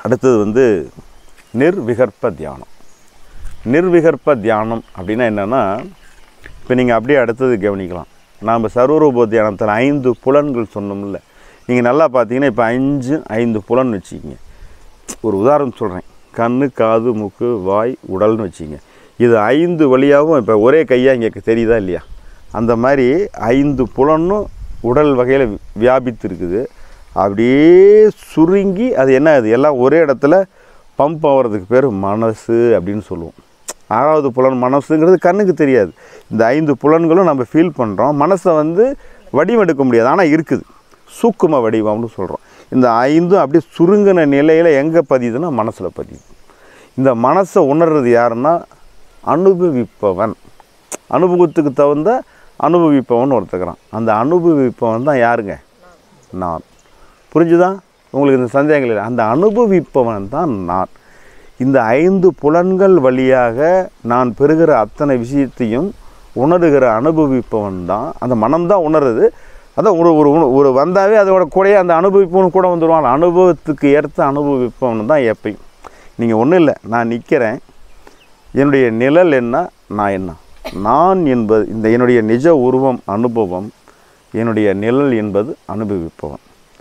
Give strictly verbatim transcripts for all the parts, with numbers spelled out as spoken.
அடுத்தது வந்து நிர்விகற்ப தியானம். நிர்விகற்ப தியானம் அப்படின்னா என்னென்னா, இப்போ நீங்கள் அப்படியே அடுத்தது கவனிக்கலாம். நாம் சர்வரூப தியானத்தில் ஐந்து புலன்கள் சொன்னோம்ல, நீங்கள் நல்லா பார்த்தீங்கன்னா இப்போ அஞ்சு ஐந்து புலன் வச்சுக்கிங்க. ஒரு உதாரணம் சொல்கிறேன். கண், காது, மூக்கு, வாய், உடல்னு வச்சுக்கிங்க. இது ஐந்து வழியாகவும் இப்போ ஒரே கையாக இங்கே தெரியுதா இல்லையா? அந்த மாதிரி ஐந்து புலனும் உடல் வகையில் வியாபித்து இருக்குது. அப்படியே சுருங்கி அது என்ன, அது எல்லாம் ஒரே இடத்துல பம்ப் ஆகிறதுக்கு பேர் மனசு அப்படின்னு சொல்லுவோம். ஆறாவது புலன் மனசுங்கிறது கண்ணுக்கு தெரியாது. இந்த ஐந்து புலன்களும் நம்ம ஃபீல் பண்ணுறோம். மனசை வந்து வடிவெடுக்க முடியாது, ஆனால் இருக்குது, சூக்கும வடிவம்னு சொல்கிறோம். இந்த ஐந்தும் அப்படியே சுருங்கின நிலையில் எங்கே பதியுதுன்னா மனசில் பதியுது. இந்த மனசை உணர்றது யாருன்னா அனுபவிப்பவன். அனுபவத்துக்கு தகுந்த அனுபவிப்பவன் ஒருத்தக்கிறான். அந்த அனுபவிப்பவன் தான் யாருங்க? நான். புரிஞ்சுதான் உங்களுக்கு? இந்த சந்தேகங்கள் இல்லை. அந்த அனுபவிப்பவன் தான் நான். இந்த ஐந்து புலன்கள் வழியாக நான் பெறுகிற அத்தனை விஷயத்தையும் உணர்கிற அனுபவிப்பவன் தான் அந்த மனம்தான் உணருது. அதான் ஒரு ஒரு ஒரு வந்தாவே அதோட கூடயே அந்த அனுபவிப்பவன் கூட வந்துடுவான். அனுபவத்துக்கு ஏற்ற அனுபவிப்பவன் தான் எப்பயும். நீங்கள் ஒன்றும் இல்லை, நான் நிற்கிறேன், என்னுடைய நிழல் என்ன, நான் என்ன, நான் என்பது இந்த என்னுடைய நிஜ உருவம் அனுபவம், என்னுடைய நிழல் என்பது அனுபவிப்பவன்.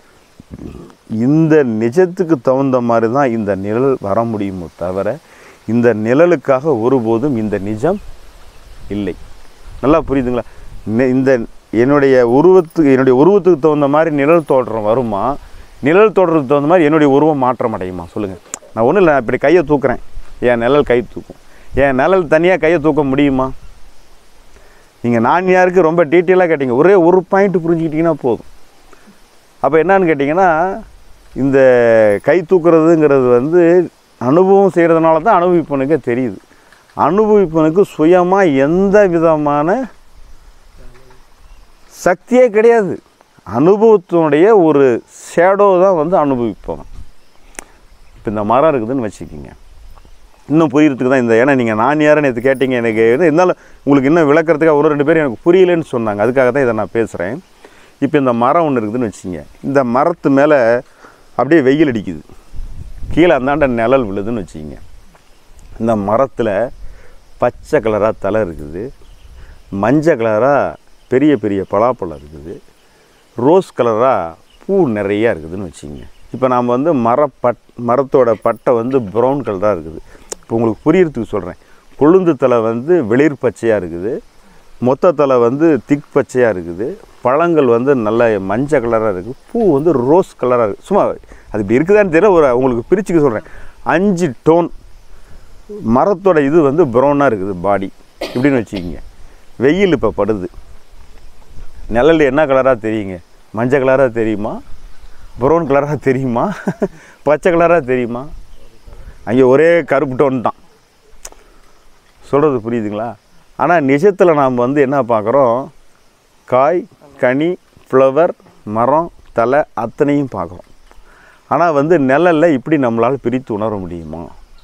இந்த நிஜத்துக்கு தகுந்த மாதிரி தான் இந்த நிழல் வர முடியுமோ தவிர இந்த நிழலுக்காக ஒருபோதும் இந்த நிஜம் இல்லை. நல்லா புரியுதுங்களா? இந்த என்னுடைய உருவத்துக்கு என்னுடைய உருவத்துக்கு தகுந்த மாதிரி நிழல் தோற்றம் வருமா? நிழல் தோற்றத்துக்கு தகுந்த மாதிரி என்னுடைய உருவம் மாற்றம் அடையுமா? சொல்லுங்கள். நான் ஒன்றும் இல்லை, இப்படி கையை தூக்குறேன், என் நிழல் கை தூக்கும். என் நிழல் தனியாக கையை தூக்க முடியுமா? நீங்கள் நான் யாருக்கு ரொம்ப டீட்டெயிலாக கேட்டிங்க, ஒரே ஒரு பாயிண்ட் புரிஞ்சுக்கிட்டிங்கன்னா போதும். அப்போ என்னான்னு கேட்டிங்கன்னா, இந்த கை தூக்குறதுங்கிறது வந்து அனுபவம் செய்கிறதுனால தான் அனுபவிப்பனுக்கே தெரியுது. அனுபவிப்பனுக்கு சுயமாக எந்த விதமான சக்தியே கிடையாது. அனுபவத்தினுடைய ஒரு ஷேடோ தான் வந்து அனுபவிப்பவன். இப்போ இந்த மரம் இருக்குதுன்னு வச்சுக்கிங்க, இன்னும் புரியறதுக்கு தான் இந்த, ஏன்னா நீங்கள் நான் யாருன்னு நேற்று கேட்டிங்க எனக்கு, இருந்தாலும் உங்களுக்கு இன்னும் விளக்கிறதுக்காக ஒரு ரெண்டு பேர் எனக்கு புரியலன்னு சொன்னாங்க, அதுக்காக தான் இதை நான் பேசுகிறேன். இப்போ இந்த மரம் ஒன்று இருக்குதுன்னு வச்சுங்க, இந்த மரத்து மேலே அப்படியே வெயில் அடிக்குது, கீழே அந்தாண்ட நிழல் விழுதுன்னு வச்சுக்கிங்க. இந்த மரத்தில் பச்சை கலராக தலை இருக்குது, மஞ்சள் கலராக பெரிய பெரிய பலாப்பழம் இருக்குது, ரோஸ் கலராக பூ நிறையா இருக்குதுன்னு வச்சுக்கிங்க. இப்போ நாம் வந்து மர பட் மரத்தோட பட்டை வந்து ப்ரௌன் கலராக இருக்குது. இப்போ உங்களுக்கு புரியறதுக்கு சொல்கிறேன். கொழுந்து தலை வந்து வெளிர் பச்சையாக இருக்குது, மொத்த தலை வந்து திக் பச்சையாக இருக்குது, பழங்கள் வந்து நல்ல மஞ்சள் கலராக இருக்குது, பூ வந்து ரோஸ் கலராக இருக்குது. சும்மா அது இப்படி இருக்குதான்னு தெரியல, ஒரு உங்களுக்கு பிரிச்சுக்க சொல்கிறேன். அஞ்சு டோன் மரத்தோட இது வந்து ப்ரௌனாக இருக்குது பாடி இப்படின்னு வச்சுக்கிங்க. வெயில் இப்போ படுது, நிழல் என்ன கலராக தெரியுங்க? மஞ்சள் கலராக தெரியுமா, ப்ரௌன் கலராக தெரியுமா, பச்சை கலராக தெரியுமா? அங்கே ஒரே கருப்பு டோன் தான். சொல்கிறது புரியுதுங்களா? ஆனால் நிஜத்தில் நாம் வந்து என்ன பார்க்குறோம்? காய், கனி, ஃப்ளவர், மரம், தலை அத்தனையும் பார்க்குறோம். ஆனால் வந்து நிழலில் இப்படி நம்மளால் பிரித்து உணர முடியுமா?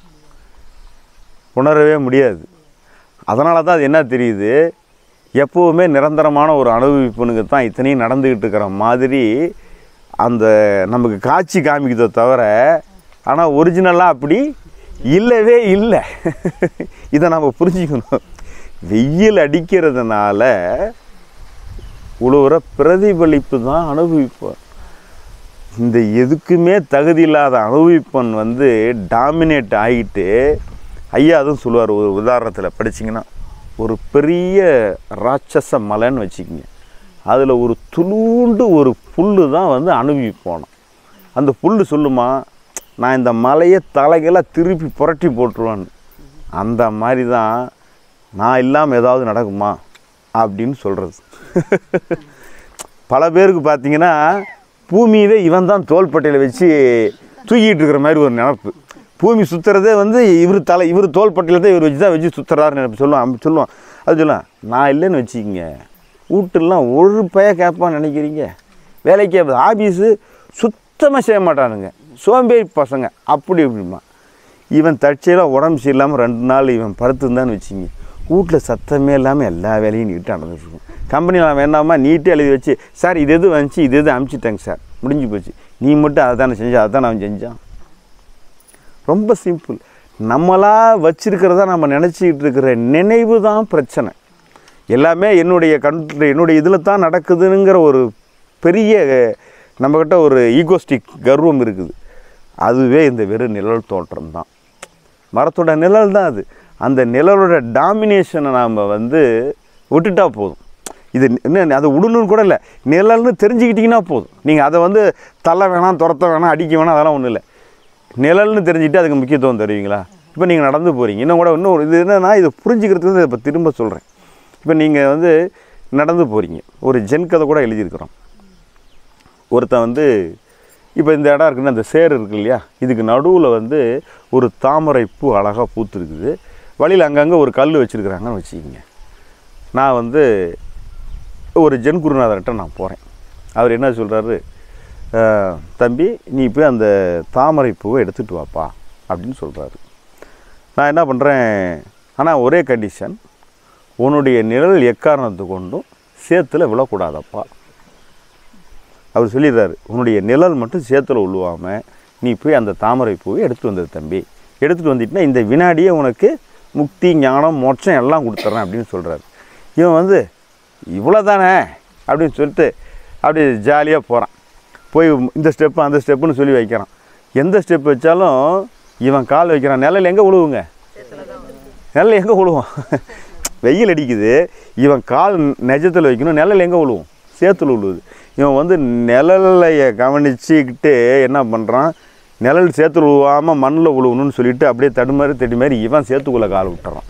உணரவே முடியாது. அதனால தான் அது என்ன தெரியுது, எப்போவுமே நிரந்தரமான ஒரு அனுபவிப்புனுக்கு தான் இத்தனையும் நடந்துக்கிட்டு இருக்கிற மாதிரி அந்த நமக்கு காட்சி காமிக்கிறதை தவிர, ஆனால் ஒரிஜினலாக அப்படி இல்லவே இல்லை. இதை நம்ம புரிஞ்சுக்கணும். வெயில் அடிக்கிறதுனால உழுவுற பிரதிபலிப்பு தான் அனுபவிப்போம். இந்த எதுக்குமே தகுதி இல்லாத அனுபவிப்பன் வந்து டாமினேட் ஆகிட்டு, ஐயா அதுவும் சொல்லுவார், ஒரு உதாரணத்தில் படிச்சிங்கன்னா, ஒரு பெரிய ராட்சச மலைன்னு வச்சுக்கிங்க, அதில் ஒரு துளுண்டு ஒரு புல் தான் வந்து அனுபவிப்போம். அந்த புல் சொல்லுமா, நான் இந்த மலையை தலைகளாக திருப்பி புரட்டி போட்டுருவான்னு. அந்த மாதிரி தான் நான் இல்லாமல் ஏதாவது நடக்குமா அப்படின்னு சொல்கிறது. பல பேருக்கு பார்த்தீங்கன்னா பூமியவே இவன் தான் தோள்பட்டையில் வச்சு தூக்கிட்டு இருக்கிற மாதிரி ஒரு நினப்பு. பூமி சுற்றுறதே வந்து இவர் தலை இவர் தோள்பட்டையில் தான் இவர் வச்சு தான் வச்சு சுற்றுறாரு நினைப்பு சொல்லுவான். சொல்லுவான் அது சொல்லலாம். நான் இல்லைன்னு வச்சுக்கிங்க, வீட்டுலாம் ஒரு பய கேட்பான்னு நினைக்கிறீங்க, வேலைக்கு ஆஃபீஸு சுத்தமாக செய்ய மாட்டானுங்க, சோம்பேறி பசங்க அப்படி இப்படிமா. இவன் தற்செயலாக உடம்பு சரியில்லாமல் ரெண்டு நாள் இவன் படுத்துருந்தான்னு வச்சுங்க, வீட்டில் சத்தமே இல்லாமல் எல்லா வேலையும் நீட்டாக நடந்துட்டுருக்கும். கம்பெனியில் நான் வேண்டாமா நீட்டே எழுதி வச்சு, சார் இது எது வந்துச்சு இது எது அனுப்பிச்சிட்டாங்க சார், முடிஞ்சு போச்சு, நீ மட்டும் அதை தானே செஞ்சா, அதை தான் அவன் செஞ்சான். ரொம்ப சிம்பிள். நம்மளாக வச்சிருக்கிறதா நம்ம நினச்சிக்கிட்டு இருக்கிற நினைவு தான் பிரச்சனை. எல்லாமே என்னுடைய கண்ட்ரி என்னுடைய இதில் தான் நடக்குதுங்கிற ஒரு பெரிய நம்மக்கிட்ட ஒரு ஈகோஸ்டிக் கர்வம் இருக்குது. அதுவே இந்த வெறும் நிழல் தோற்றம் தான். மரத்தோட நிழல் தான் அது. அந்த நிழலோட டாமினேஷனை நாம் வந்து விட்டுட்டா போதும். இது என்ன அதை விடணுன்னு கூட இல்லை, நிழல்னு தெரிஞ்சுக்கிட்டிங்கன்னா போதும். நீங்கள் அதை வந்து தள்ள வேணாம், துரத்த வேணாம், அடிக்க வேணாம், அதெல்லாம் ஒன்றும் இல்லை. நிழல்னு தெரிஞ்சுக்கிட்டு அதுக்கு முக்கியத்துவம் தருவீங்களா? இப்போ நீங்கள் நடந்து போகிறீங்க, இன்னும் கூட இன்னும் இது என்னன்னா இதை புரிஞ்சுக்கிறதுக்கு இப்போ திரும்ப சொல்கிறேன். இப்போ நீங்கள் வந்து நடந்து போகிறீங்க, ஒரு ஜென் கதை கூட எழுதியிருக்கிறோம். ஒருத்தன் வந்து இப்போ இந்த இடம் இருக்குன்னு அந்த சேர் இருக்குது இல்லையா, இதுக்கு நடுவில் வந்து ஒரு தாமரை பூ அழகாக பூத்துருக்குது. வழியில் அங்கங்கே ஒரு கல் வச்சுருக்குறாங்கன்னு வச்சுக்கிங்க. நான் வந்து ஒரு ஜென் குருநாதர்கிட்ட நான் போகிறேன். அவர் என்ன சொல்கிறாரு, தம்பி நீ போய் அந்த தாமரை பூவை எடுத்துகிட்டு வாப்பா அப்படின்னு சொல்கிறாரு. நான் என்ன பண்ணுறேன், ஆனால் ஒரே கண்டிஷன், உன்னுடைய நிழல் எக்காரணத்து கொண்டும் சேத்துல விழக்கூடாதப்பா. அவர் சொல்லிடுறாரு, உன்னுடைய நிழல் மட்டும் சேத்துல விழுவாமல் நீ போய் அந்த தாமரை பூவை எடுத்துகிட்டு வந்தது தம்பி. எடுத்துகிட்டு வந்துட்டுனா இந்த வினாடியே உனக்கு முக்தி, ஞானம், மோட்சம் எல்லாம் கொடுத்துட்றேன் அப்படின்னு சொல்கிறாரு. இவன் வந்து இவ்வளோ தானே அப்படின்னு சொல்லிட்டு அப்படி ஜாலியாக போகிறான். போய் இந்த ஸ்டெப்பு அந்த ஸ்டெப்புன்னு சொல்லி வைக்கிறான். எந்த ஸ்டெப் வச்சாலும் இவன் கால் வைக்கிறான், நிழல் எங்கே விழுவுங்க? நிழல் எங்கே விழுவோம்? வெயில் அடிக்குது, இவன் கால் நெஜத்தில் வைக்கணும், நிழல் எங்கே விழுவும்? சேத்துல விழுவுது. இவன் வந்து நிழலையை கவனிச்சுக்கிட்டு என்ன பண்ணுறான், நிழல் சேத்துல விழுவாமல் மண்ணில் விழுவணும்னு சொல்லிட்டு அப்படியே தடுமாறி தடுமாறி இவன் சேத்துக்குள்ளே கால் விட்டுறான்.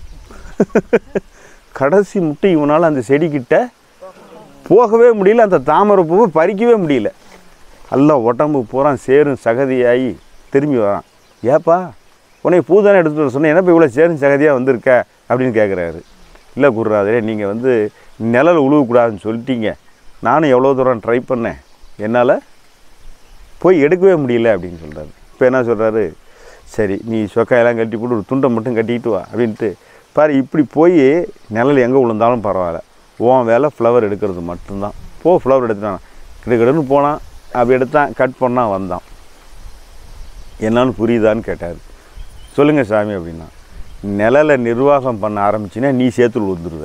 கடைசி முட்டை இவனால் அந்த செடிக்கிட்ட போகவே முடியல, அந்த தாமரை பூவை பறிக்கவே முடியல. எல்லாம் உடம்பு பூரா சேரும் சகதியாகி திரும்பி வரான். ஏப்பா உன்னை பூ தானே எடுத்துகிட்டு வர சொன்னேன், என்ன இப்போ இவ்வளோ சேரும் சகதியாக வந்திருக்க அப்படின்னு கேட்குறாரு. இல்லை குருராதரே, நீங்கள் வந்து நிழல் உழுவக்கூடாதுன்னு சொல்லிட்டீங்க, நானும் எவ்வளோ தூரம் ட்ரை பண்ணேன், என்னால் போய் எடுக்கவே முடியல அப்படின்னு சொல்கிறாரு. இப்போ என்ன சொல்கிறாரு, சரி நீ சொக்காயெல்லாம் கட்டி போட்டு ஒரு துண்டை மட்டும் கட்டிக்கிட்டு வா அப்படின்ட்டு பாரு, இப்படி போய் நிழல் எங்கே விழுந்தாலும் பரவாயில்ல, உன் வேலை ஃப்ளவர் எடுக்கிறது மட்டும்தான். போ ஃப்ளவர் எடுத்துட்டான், கிடக்கிடன்னு போனான், அப்படி எடுத்தான், கட் பண்ணால் வந்தான். என்னான்னு புரியுதான்னு கேட்டார். சொல்லுங்கள் சாமி அப்படின்னா, நிழலை நிர்வாகம் பண்ண ஆரம்பிச்சின்னா நீ சேத்துல விழுந்துருவ.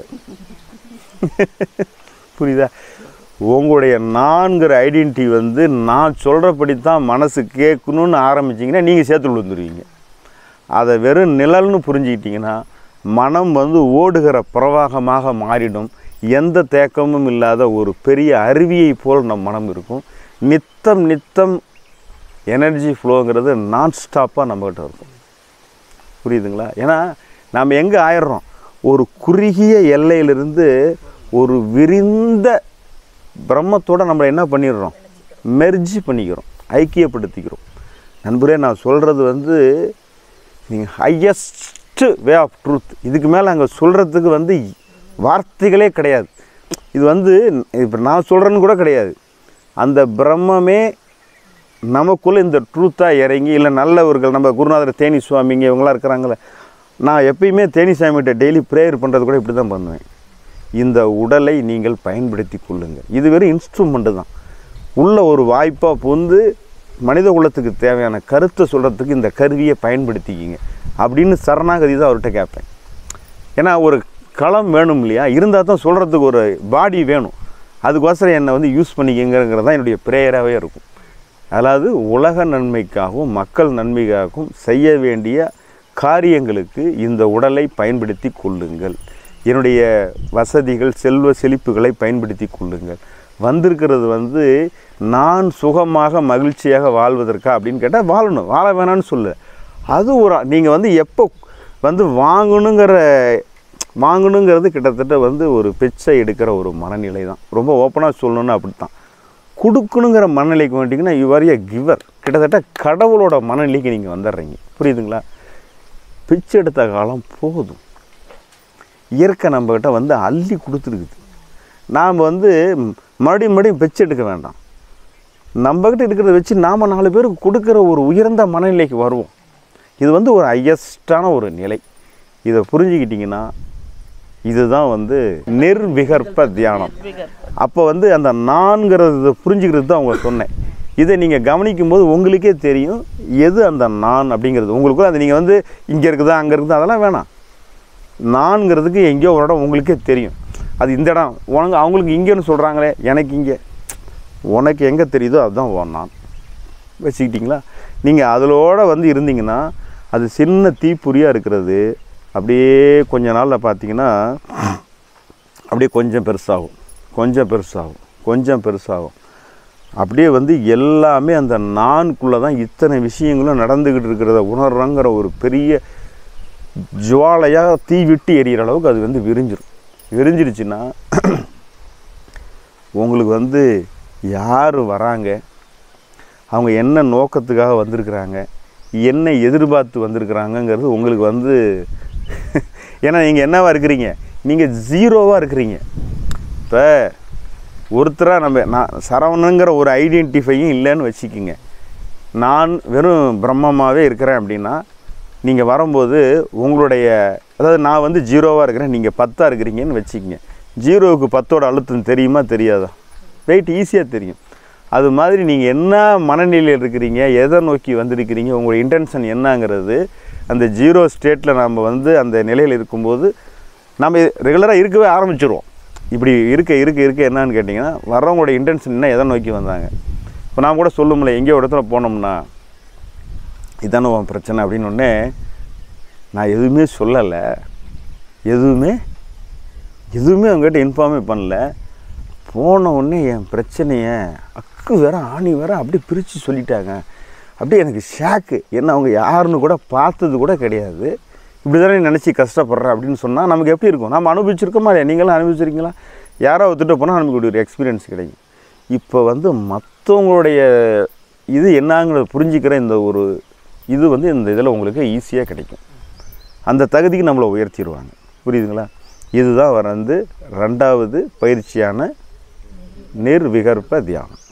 புரியுதா? உங்களுடைய நான்கிற ஐடென்டிட்டி வந்து நான் சொல்கிறபடி தான் மனசு கேட்கணுன்னு ஆரம்பிச்சிங்கன்னா நீங்கள் சேத்துல விழுந்துருவீங்க. அதை வெறும் நிழல்னு புரிஞ்சுக்கிட்டிங்கன்னா மனம் வந்து ஓடுகிற பிரவாகமாக மாறிடும். எந்த தேக்கமும் இல்லாத ஒரு பெரிய அருவியை போல் நம் மனம் இருக்கும். நித்தம் நித்தம் எனர்ஜி ஃப்ளோங்கிறது நான் ஸ்டாப்பாக நம்மகிட்ட இருக்கும். புரியுதுங்களா? ஏன்னா நாம் எங்கே ஆயிடுறோம், ஒரு குறுகிய எல்லையிலிருந்து ஒரு விரிந்த பிரம்மத்தோடு நம்ம என்ன பண்ணிடுறோம், மெர்ஜி பண்ணிக்கிறோம், ஐக்கியப்படுத்திக்கிறோம். நண்பரே, நான் சொல்கிறது வந்து நீங்கள் ஹையஸ்ட்டு வே ஆஃப் ட்ரூத். இதுக்கு மேலே அங்கே சொல்கிறதுக்கு வந்து வார்த்தைகளே கிடையாது. இது வந்து இப்போ நான் சொல்கிறேன்னு கூட கிடையாது. அந்த பிரம்மமே நமக்குள்ளே இந்த ட்ரூத்தாக இறங்கி, இல்லை நல்லவர்கள், நம்ம குருநாதர் தேனி சுவாமிங்க இவங்களாம் இருக்கிறாங்களே, நான் எப்பயுமே தேனி சாமிகிட்ட டெய்லி ப்ரேயர் பண்ணுறது கூட இப்படி தான் பண்ணுவேன். இந்த உடலை நீங்கள் பயன்படுத்தி கொள்ளுங்கள். இது வெறும் இன்ஸ்ட்ருமெண்ட்டு தான். உள்ள ஒரு வாய்ப்பாக புந்து மனித குலத்துக்கு தேவையான கருத்தை சொல்கிறதுக்கு இந்த கருவியை பயன்படுத்திக்கிங்க அப்படின்னு சரணாகதி தான் அவர்கிட்ட கேட்பேன். ஏன்னா ஒரு களம் வேணும் இல்லையா, இருந்தால் தான் சொல்கிறதுக்கு ஒரு பாடி வேணும். அதுக்கோசரம் என்னை வந்து யூஸ் பண்ணிக்கிங்கிறது தான் என்னுடைய ப்ரேயராகவே இருக்கும். அதாவது உலக நன்மைக்காகவும் மக்கள் நன்மைக்காகவும் செய்ய வேண்டிய காரியங்களுக்கு இந்த உடலை பயன்படுத்தி கொள்ளுங்கள். என்னுடைய வசதிகள், செல்வ செழிப்புகளை பயன்படுத்தி கொள்ளுங்கள். வந்திருக்கிறது வந்து நான் சுகமாக மகிழ்ச்சியாக வாழ்வதற்கா அப்படின்னு கேட்டால் வாழணும், வாழ வேணான்னு சொல்லு. அது ஒரு நீங்கள் வந்து எப்போ வந்து வாங்கணுங்கிற வாங்கணுங்கிறது கிட்டத்தட்ட வந்து ஒரு பிச்சை எடுக்கிற ஒரு மனநிலை தான். ரொம்ப ஓப்பனாக சொல்லணுன்னு அப்படி தான். கொடுக்கணுங்கிற மனநிலைக்கு வந்துட்டிங்கன்னா யூ ஆர் எ கிவர். கிட்டத்தட்ட கடவுளோட மனநிலைக்கு நீங்கள் வந்துடுறீங்க. புரியுதுங்களா? பிச்சை எடுத்த காலம் போதும். இயற்கை நம்மக்கிட்ட வந்து அள்ளி கொடுத்துருக்குது. நாம் வந்து மறுபடியும் மறுபடியும் பிச்சை எடுக்க வேண்டாம். நம்மக்கிட்ட இருக்கிறத வச்சு நாம் நாலு பேருக்கு கொடுக்குற ஒரு உயர்ந்த மனநிலைக்கு வருவோம். இது வந்து ஒரு ஹையஸ்டான ஒரு நிலை. இதை புரிஞ்சுக்கிட்டிங்கன்னா இதுதான் வந்து நிர்விகற்ப தியானம். அப்போ வந்து அந்த நான்கிறது புரிஞ்சுக்கிறது தான் அவங்க சொன்னேன். இதை நீங்கள் கவனிக்கும்போது உங்களுக்கே தெரியும் எது அந்த நான் அப்படிங்கிறது. உங்களுக்குள்ள அது நீங்கள் வந்து இங்கே இருக்குதா அங்கே இருக்குதா அதெல்லாம் வேணாம். நான்ங்கிறதுக்கு எங்கேயோ ஒரு இடம் உங்களுக்கே தெரியும். அது இந்த இடம் உனக்கு அவங்களுக்கு இங்கேன்னு சொல்கிறாங்களே, எனக்கு இங்கே, உனக்கு எங்கே தெரியுதோ அதுதான் ஓ நான் வச்சுக்கிட்டிங்களா. நீங்கள் அதிலோட வந்து இருந்தீங்கன்னா அது சின்ன தீப்புரியாக இருக்கிறது அப்படியே கொஞ்ச நாளில் பார்த்தீங்கன்னா அப்படியே கொஞ்சம் பெருசாகும் கொஞ்சம் பெருசாகும் கொஞ்சம் பெருசாகும். அப்படியே வந்து எல்லாமே அந்த நான்குள்ளே தான் இத்தனை விஷயங்களும் நடந்துக்கிட்டு இருக்கிறத உணர்றங்கிற ஒரு பெரிய ஜுவாலையாக தீ விட்டு எரியிற அளவுக்கு அது வந்து விரிஞ்சிடும். விரிஞ்சிடுச்சுன்னா உங்களுக்கு வந்து யார் வராங்க, அவங்க என்ன நோக்கத்துக்காக வந்திருக்கிறாங்க, என்ன எதிர்பார்த்து வந்திருக்கிறாங்கங்கிறது உங்களுக்கு வந்து ஏன்னா நீங்கள் என்னவா இருக்கிறீங்க, நீங்கள் ஜீரோவாக இருக்கிறீங்க. இப்போ ஒருத்தராக நம்ம நான் சரவணங்கிற ஒரு ஐடென்டிஃபையும் இல்லைன்னு வச்சுக்கிங்க. நான் வெறும் பிரம்மமாகவே இருக்கிறேன் அப்படின்னா நீங்கள் வரும்போது உங்களுடைய அதாவது நான் வந்து ஜீரோவாக இருக்கிறேன், நீங்கள் பத்தாக இருக்கிறீங்கன்னு வச்சுக்கிங்க. ஜீரோவுக்கு பத்தோட அழுத்தம் தெரியுமா தெரியாதா? வெயிட் ஈஸியாக தெரியும். அது மாதிரி நீங்கள் என்ன மனநிலையில் இருக்கிறீங்க, எதை நோக்கி வந்திருக்கிறீங்க, உங்களுடைய இன்டென்ஷன் என்னங்கிறது அந்த ஜீரோ ஸ்டேட்டில் நம்ம வந்து அந்த நிலையில் இருக்கும்போது நம்ம ரெகுலராக இருக்கவே ஆரம்பிச்சிடுவோம். இப்படி இருக்க இருக்க இருக்க என்னன்னு கேட்டிங்கன்னா வர்றவங்களோட இன்டென்ஷன் என்ன, எதை நோக்கி வந்தாங்க. இப்போ நான் கூட சொல்லும்ல, எங்கேயோ இடத்துல போனோம்னா இதானே உன் பிரச்சனை அப்படின்னு ஒன்னே நான் எதுவுமே சொல்லலை, எதுவுமே எதுவுமே அவங்ககிட்ட இன்ஃபார்மே பண்ணல. போன உடனே என் பிரச்சனையை அக்கு வேற ஆணி வேற அப்படி பிரித்து சொல்லிட்டாங்க. அப்படியே எனக்கு ஷாக்கு. என்ன அவங்க யாருன்னு கூட பார்த்தது கூட கிடையாது, இப்படி தானே நினச்சி கஷ்டப்படுறேன் அப்படின்னு சொன்னால் நமக்கு எப்படி இருக்கும்? நம்ம அனுபவிச்சிருக்கோமா இல்லையா? நீங்களும் அனுபவிச்சிருக்கீங்களா? யாரோ ஒத்துட்டு போனால் நமக்கு ஒரு எக்ஸ்பீரியன்ஸ் கிடைக்கும். இப்போ வந்து மற்றவங்களுடைய இது என்னங்கிறத புரிஞ்சிக்கிற இந்த ஒரு இது வந்து இந்த இதில் உங்களுக்கு ஈஸியாக கிடைக்கும். அந்த தகுதிக்கு நம்மளை உயர்த்திடுவாங்க. புரியுதுங்களா? இதுதான் வந்து ரெண்டாவது பயிற்சியான நிர்விகற்ப தியானம்.